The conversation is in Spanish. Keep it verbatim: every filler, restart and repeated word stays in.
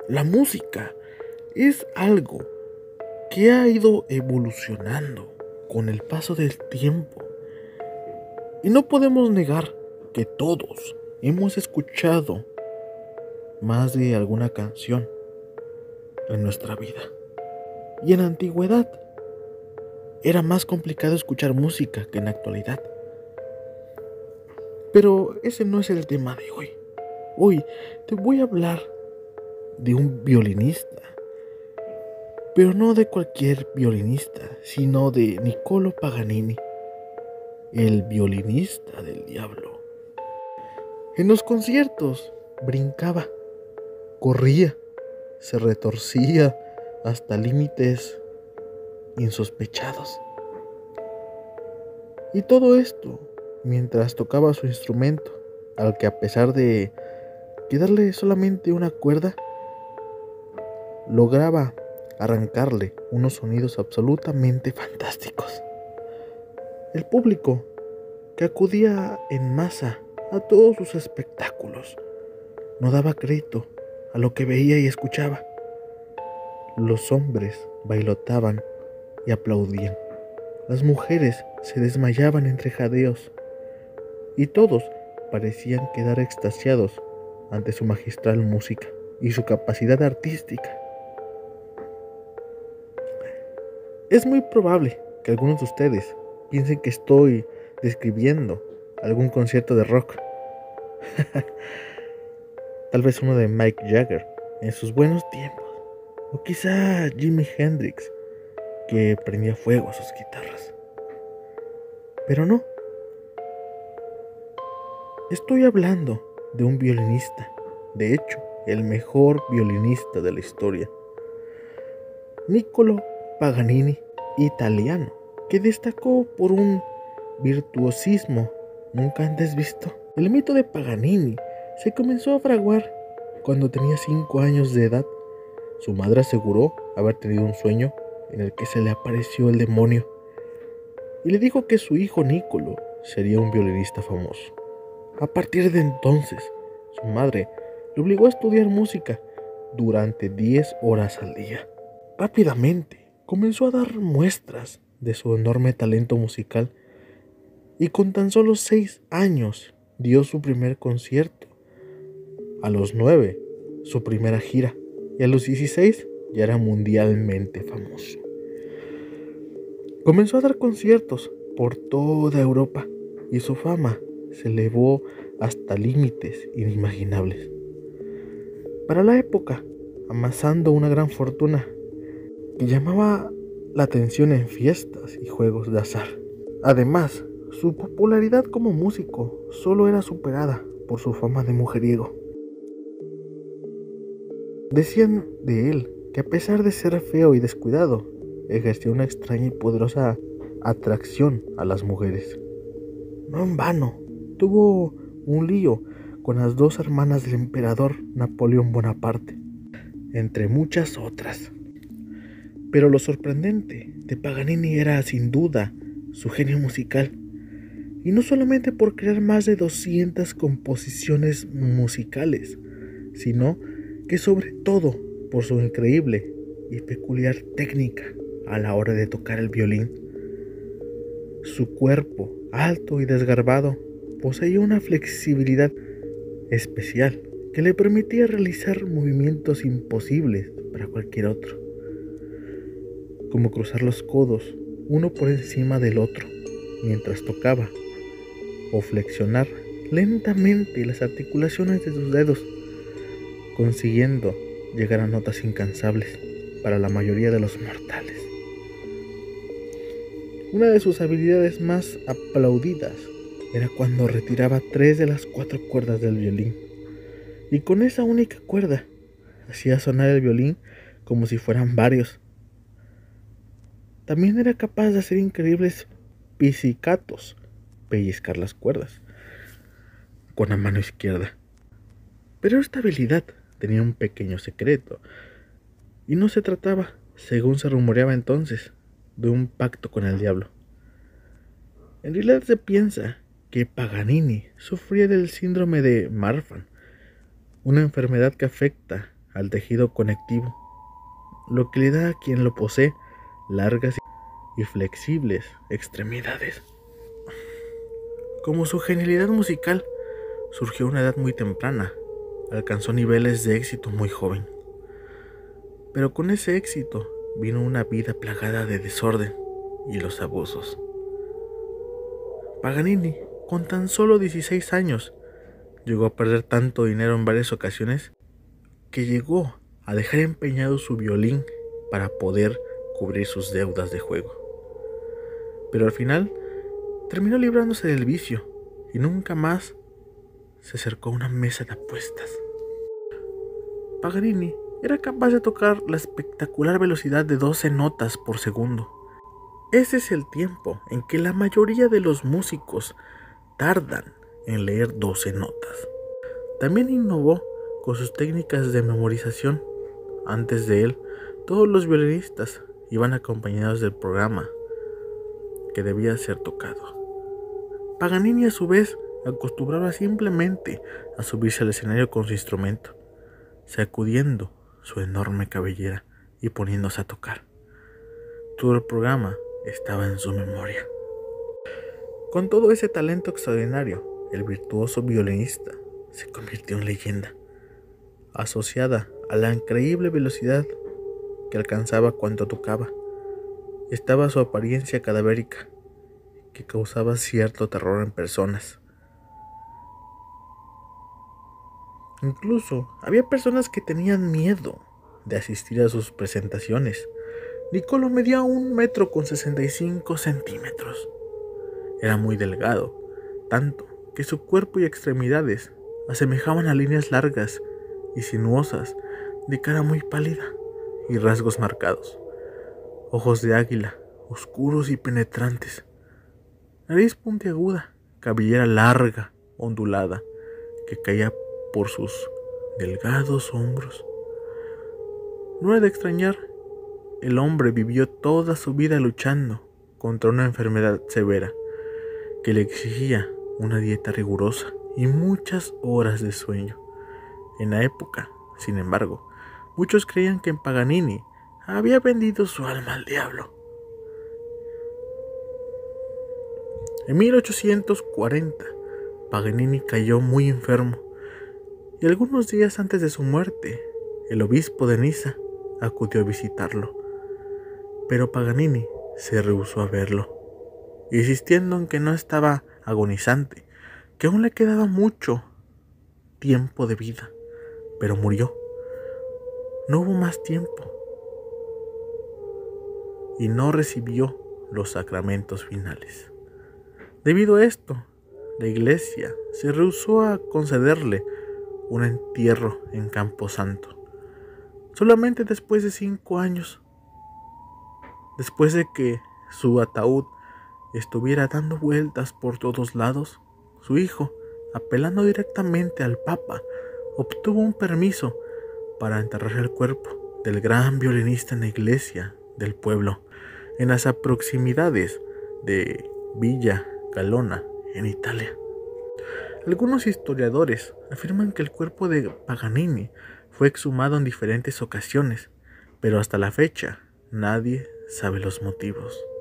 La música es algo que ha ido evolucionando con el paso del tiempo. Y no podemos negar que todos hemos escuchado más de alguna canción en nuestra vida. Y en la antigüedad era más complicado escuchar música que en la actualidad. Pero ese no es el tema de hoy. Hoy te voy a hablar de un violinista. Pero no de cualquier violinista, sino de Niccolò Paganini, el violinista del diablo. En los conciertos brincaba, corría, se retorcía hasta límites insospechados. Y todo esto mientras tocaba su instrumento, al que a pesar de quedarle solamente una cuerda, lograba arrancarle unos sonidos absolutamente fantásticos. El público, que acudía en masa a todos sus espectáculos, no daba crédito a lo que veía y escuchaba. Los hombres bailotaban y aplaudían. Las mujeres se desmayaban entre jadeos y todos parecían quedar extasiados ante su magistral música y su capacidad artística. Es muy probable que algunos de ustedes piensen que estoy describiendo algún concierto de rock. Tal vez uno de Mick Jagger en sus buenos tiempos. O quizá Jimi Hendrix, que prendía fuego a sus guitarras. Pero no. Estoy hablando de un violinista. De hecho, el mejor violinista de la historia. Niccolò Paganini, italiano, que destacó por un virtuosismo nunca antes visto. El mito de Paganini se comenzó a fraguar cuando tenía cinco años de edad. Su madre aseguró haber tenido un sueño en el que se le apareció el demonio y le dijo que su hijo Niccolò sería un violinista famoso. A partir de entonces, su madre le obligó a estudiar música durante diez horas al día. Rápidamente comenzó a dar muestras de su enorme talento musical y con tan solo seis años dio su primer concierto. A los nueve, su primera gira, y a los dieciséis ya era mundialmente famoso. Comenzó a dar conciertos por toda Europa y su fama se elevó hasta límites inimaginables. Para la época, amasando una gran fortuna que llamaba la atención en fiestas y juegos de azar. Además, su popularidad como músico solo era superada por su fama de mujeriego. Decían de él que a pesar de ser feo y descuidado, ejercía una extraña y poderosa atracción a las mujeres. No en vano, tuvo un lío con las dos hermanas del emperador Napoleón Bonaparte, entre muchas otras. Pero lo sorprendente de Paganini era sin duda su genio musical, y no solamente por crear más de doscientas composiciones musicales, sino que sobre todo por su increíble y peculiar técnica a la hora de tocar el violín. Su cuerpo, alto y desgarbado, poseía una flexibilidad especial que le permitía realizar movimientos imposibles para cualquier otro, como cruzar los codos uno por encima del otro mientras tocaba, o flexionar lentamente las articulaciones de sus dedos, consiguiendo llegar a notas incansables para la mayoría de los mortales. Una de sus habilidades más aplaudidas era cuando retiraba tres de las cuatro cuerdas del violín, y con esa única cuerda hacía sonar el violín como si fueran varios. También era capaz de hacer increíbles pizzicatos, pellizcar las cuerdas, con la mano izquierda. Pero esta habilidad tenía un pequeño secreto, y no se trataba, según se rumoreaba entonces, de un pacto con el diablo. En realidad se piensa que Paganini sufría del síndrome de Marfan, una enfermedad que afecta al tejido conectivo, lo que le da a quien lo posee largas y flexibles extremidades. Como su genialidad musical surgió a una edad muy temprana, alcanzó niveles de éxito muy joven. Pero con ese éxito vino una vida plagada de desorden y los abusos. Paganini, con tan solo dieciséis años, llegó a perder tanto dinero en varias ocasiones que llegó a dejar empeñado su violín para poder cubrir sus deudas de juego. Pero al final terminó librándose del vicio y nunca más se acercó a una mesa de apuestas. Paganini era capaz de tocar la espectacular velocidad de doce notas por segundo. Ese es el tiempo en que la mayoría de los músicos tardan en leer doce notas. También innovó con sus técnicas de memorización. Antes de él, todos los violinistas iban acompañados del programa que debía ser tocado. Paganini, a su vez, acostumbraba simplemente a subirse al escenario con su instrumento, sacudiendo su enorme cabellera y poniéndose a tocar. Todo el programa estaba en su memoria. Con todo ese talento extraordinario, el virtuoso violinista se convirtió en leyenda, asociada a la increíble velocidad que alcanzaba cuando tocaba. Estaba su apariencia cadavérica, que causaba cierto terror en personas. Incluso había personas que tenían miedo de asistir a sus presentaciones. Niccolò medía un metro con sesenta y cinco centímetros. Era muy delgado, tanto que su cuerpo y extremidades asemejaban a líneas largas y sinuosas de cara muy pálida y rasgos marcados. Ojos de águila, oscuros y penetrantes. Nariz puntiaguda, cabellera larga, ondulada, que caía por sus delgados hombros. No era de extrañar, el hombre vivió toda su vida luchando contra una enfermedad severa que le exigía una dieta rigurosa y muchas horas de sueño. En la época, sin embargo, muchos creían que Paganini había vendido su alma al diablo. En mil ochocientos cuarenta, Paganini cayó muy enfermo y algunos días antes de su muerte, el obispo de Niza acudió a visitarlo. Pero Paganini se rehusó a verlo, insistiendo en que no estaba agonizante, que aún le quedaba mucho tiempo de vida, pero murió. No hubo más tiempo y no recibió los sacramentos finales. Debido a esto, la iglesia se rehusó a concederle un entierro en Camposanto. Solamente después de cinco años, después de que su ataúd estuviera dando vueltas por todos lados, su hijo, apelando directamente al Papa, obtuvo un permiso para enterrar el cuerpo del gran violinista en la iglesia del pueblo, en las proximidades de Villa Galona, en Italia. Algunos historiadores afirman que el cuerpo de Paganini fue exhumado en diferentes ocasiones, pero hasta la fecha nadie sabe los motivos.